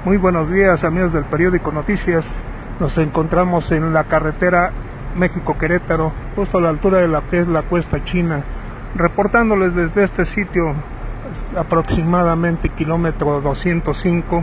Muy buenos días, amigos del periódico Noticias. Nos encontramos en la carretera México-Querétaro, justo a la altura de la que es la Cuesta China, reportándoles desde este sitio, aproximadamente kilómetro 205,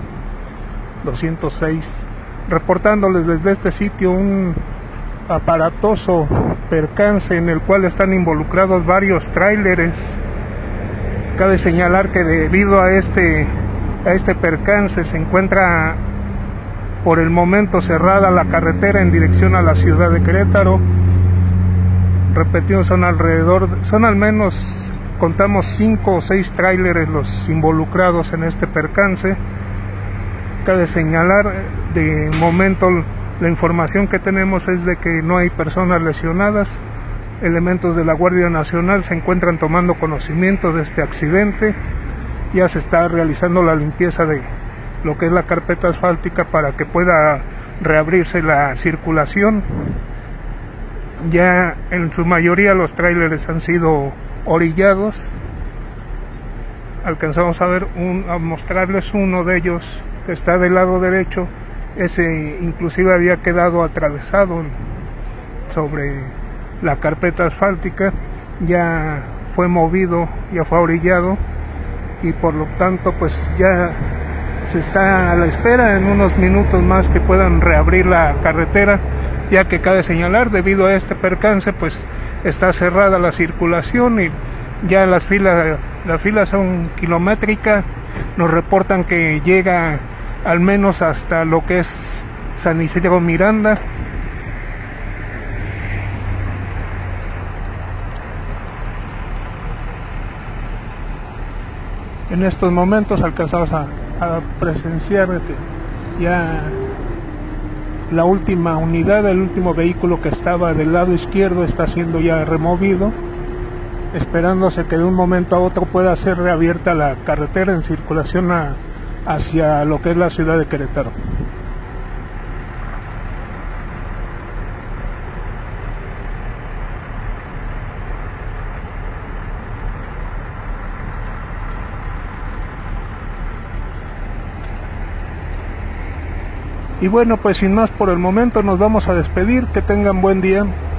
206, reportándoles desde este sitio un aparatoso percance en el cual están involucrados varios tráileres. Cabe señalar que debido a este percance se encuentra por el momento cerrada la carretera en dirección a la ciudad de Querétaro. Repetimos, son al menos, contamos 5 o 6 tráileres los involucrados en este percance. Cabe señalar, de momento la información que tenemos es de que no hay personas lesionadas. Elementos de la Guardia Nacional se encuentran tomando conocimiento de este accidente. Ya se está realizando la limpieza de lo que es la carpeta asfáltica para que pueda reabrirse la circulación. Ya en su mayoría los tráileres han sido orillados. Alcanzamos a ver a mostrarles uno de ellos que está del lado derecho. Ese inclusive había quedado atravesado sobre la carpeta asfáltica. Ya fue movido, ya fue orillado, y por lo tanto pues ya se está a la espera en unos minutos más que puedan reabrir la carretera, ya que cabe señalar, debido a este percance pues está cerrada la circulación y ya las filas son kilométricas. Nos reportan que llega al menos hasta lo que es San Isidro Miranda. En estos momentos alcanzamos a presenciar que ya la última unidad, el último vehículo que estaba del lado izquierdo está siendo ya removido, esperándose que de un momento a otro pueda ser reabierta la carretera en circulación hacia lo que es la ciudad de Querétaro. Y bueno, pues sin más por el momento nos vamos a despedir. Que tengan buen día.